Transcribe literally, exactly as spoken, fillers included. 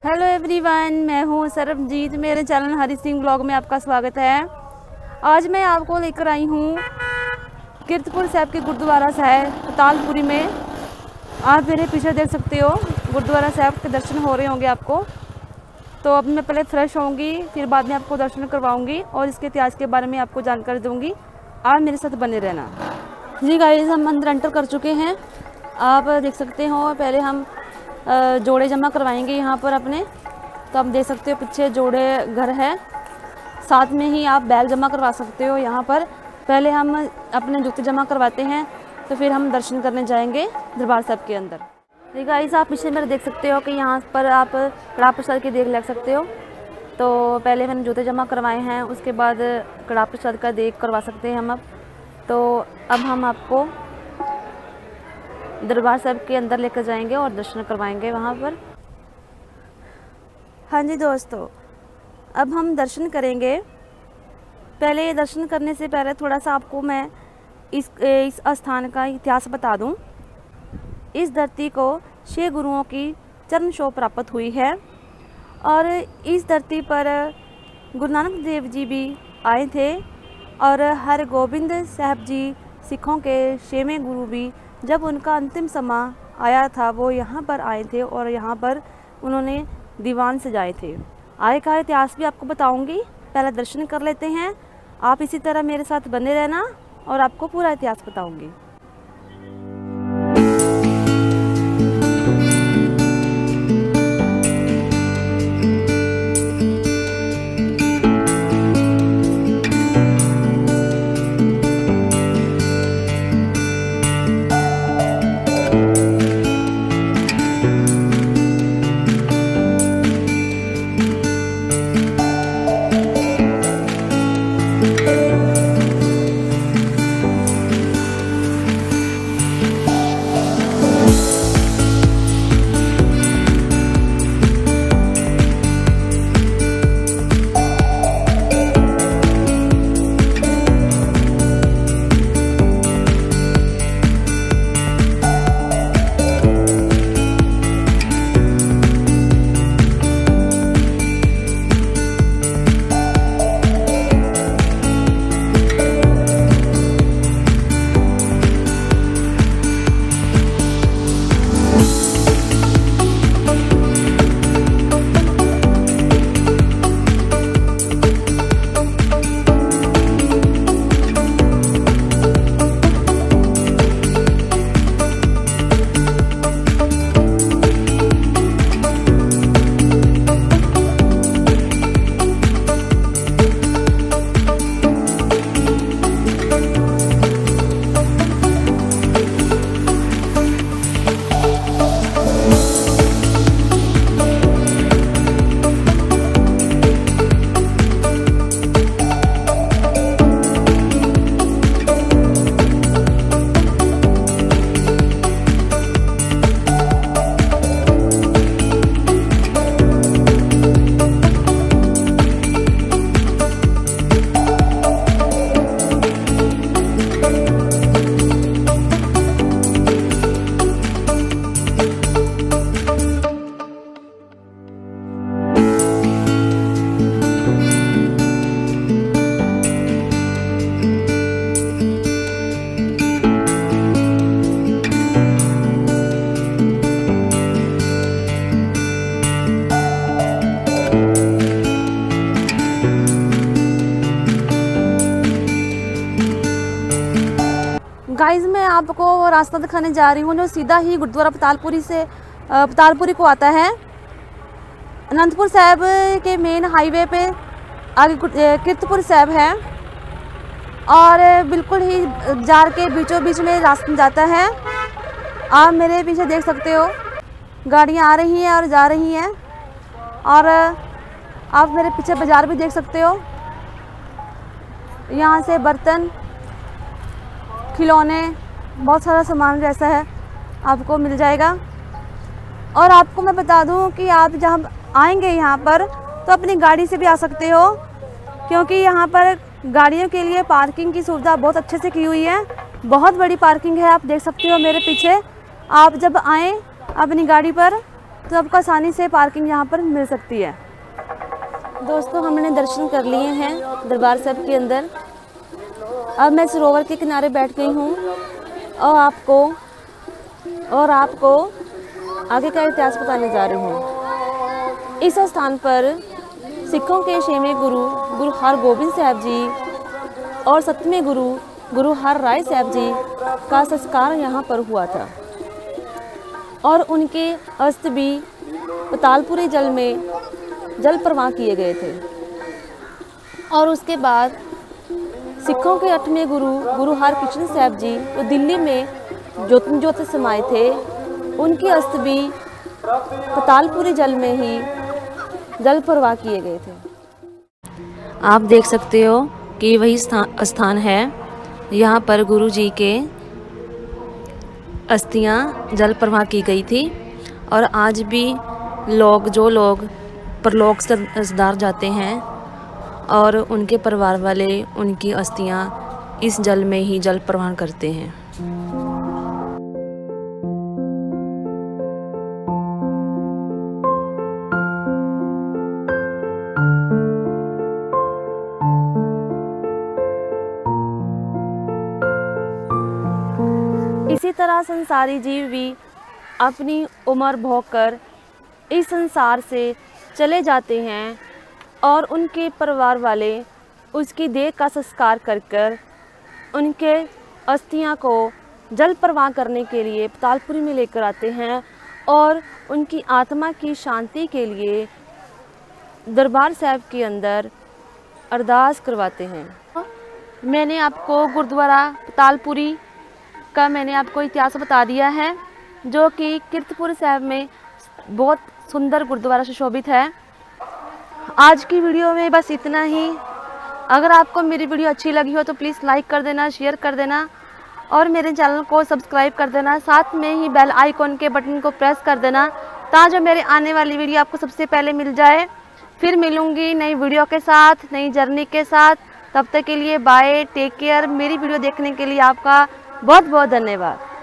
Hello everyone, मैं हूँ सरबजीत। मेरे चैनल हरी सिंह ब्लॉग में आपका स्वागत है। आज मैं आपको लेकर आई हूँ कीरतपुर साहिब के गुरुद्वारा साहिब पतालपुरी में। आप मेरे पीछे देख सकते हो, गुरुद्वारा साहिब के दर्शन हो रहे होंगे आपको। तो अब मैं पहले फ्रेश होंगी, फिर बाद में आपको दर्शन करवाऊँगी और इसके इतिहास के बारे में आपको जानकारी दूँगी। आप मेरे साथ बने रहना। जी गाइस, हम अंदर एंटर कर चुके हैं। आप देख सकते हो, पहले हम जोड़े जमा करवाएंगे यहाँ पर अपने। तो आप देख सकते हो पीछे जोड़े घर है, साथ में ही आप बैग जमा करवा सकते हो यहाँ पर। पहले हम अपने जूते जमा करवाते हैं, तो फिर हम दर्शन करने जाएंगे दरबार साहब के अंदर। ठीक है, इस आप पीछे मेरे देख सकते हो कि यहाँ पर आप कड़ा प्रसाद की देख लग सकते हो। तो पहले मैंने जूते जमा करवाए हैं, उसके बाद कड़ा प्रसाद का देख करवा सकते हैं हम। अब तो अब हम आपको दरबार साहब के अंदर लेकर जाएंगे और दर्शन करवाएंगे वहाँ पर। हाँ जी दोस्तों, अब हम दर्शन करेंगे। पहले दर्शन करने से पहले थोड़ा सा आपको मैं इस इस स्थान का इतिहास बता दूं। इस धरती को छह गुरुओं की चरण छाह प्राप्त हुई है और इस धरती पर गुरु नानक देव जी भी आए थे और हर गोबिंद साहब जी सिखों के छवें गुरु भी, जब उनका अंतिम समय आया था, वो यहाँ पर आए थे और यहाँ पर उन्होंने दीवान सजाए थे। आगे का इतिहास भी आपको बताऊंगी, पहले दर्शन कर लेते हैं। आप इसी तरह मेरे साथ बने रहना और आपको पूरा इतिहास बताऊंगी। गाइस, मैं आपको रास्ता दिखाने जा रही हूँ जो सीधा ही गुरुद्वारा पतालपुरी से पतालपुरी को आता है। अनंतपुर साहिब के मेन हाईवे पे आगे कीरतपुर साहिब है और बिल्कुल ही जार के बीचों बीच में रास्ता जाता है। आप मेरे पीछे देख सकते हो, गाड़ियाँ आ रही हैं और जा रही हैं और आप मेरे पीछे बाज़ार भी देख सकते हो। यहाँ से बर्तन, खिलौने, बहुत सारा सामान जैसा है आपको मिल जाएगा। और आपको मैं बता दूं कि आप जब आएंगे यहाँ पर तो अपनी गाड़ी से भी आ सकते हो, क्योंकि यहाँ पर गाड़ियों के लिए पार्किंग की सुविधा बहुत अच्छे से की हुई है। बहुत बड़ी पार्किंग है, आप देख सकते हो मेरे पीछे। आप जब आएँ अपनी गाड़ी पर तो आपको आसानी से पार्किंग यहाँ पर मिल सकती है। दोस्तों, हमने दर्शन कर लिए हैं दरबार साहब के अंदर। अब मैं सरोवर के किनारे बैठ गई हूँ और आपको और आपको आगे का इतिहास बताने जा रही हूँ। इस स्थान पर सिखों के छेवें गुरु गुरु हरगोबिंद साहब जी और सतवें गुरु गुरु हर राय साहब जी का संस्कार यहाँ पर हुआ था और उनके अस्थि भी पतालपुरी जल में जल प्रवाह किए गए थे। और उसके बाद सिखों के आठवें गुरु गुरु हरकृष्ण साहब जी जो दिल्ली में ज्योति ज्योति समाये थे, उनकी अस्थि भी पतालपुरी जल में ही जल प्रवाह किए गए थे। आप देख सकते हो कि वही स्थान है, यहाँ पर गुरु जी के अस्थियाँ जल प्रवाह की गई थी और आज भी लोग जो लोग परलोक सिधार जाते हैं और उनके परिवार वाले उनकी अस्थियाँ इस जल में ही जल प्रवाह करते हैं। इसी तरह संसारी जीव भी अपनी उम्र भोग कर इस संसार से चले जाते हैं और उनके परिवार वाले उसकी देह का संस्कार कर कर उनके अस्थियां को जल प्रवाह करने के लिए पतालपुरी में लेकर आते हैं और उनकी आत्मा की शांति के लिए दरबार साहब के अंदर अरदास करवाते हैं। मैंने आपको गुरुद्वारा पतालपुरी का मैंने आपको इतिहास बता दिया है, जो कि कीरतपुर साहब में बहुत सुंदर गुरुद्वारा सुशोभित है। आज की वीडियो में बस इतना ही। अगर आपको मेरी वीडियो अच्छी लगी हो तो प्लीज़ लाइक कर देना, शेयर कर देना और मेरे चैनल को सब्सक्राइब कर देना। साथ में ही बेल आइकॉन के बटन को प्रेस कर देना ताकि मेरे आने वाली वीडियो आपको सबसे पहले मिल जाए। फिर मिलूँगी नई वीडियो के साथ, नई जर्नी के साथ। तब तक के लिए बाय, टेक केयर। मेरी वीडियो देखने के लिए आपका बहुत बहुत धन्यवाद।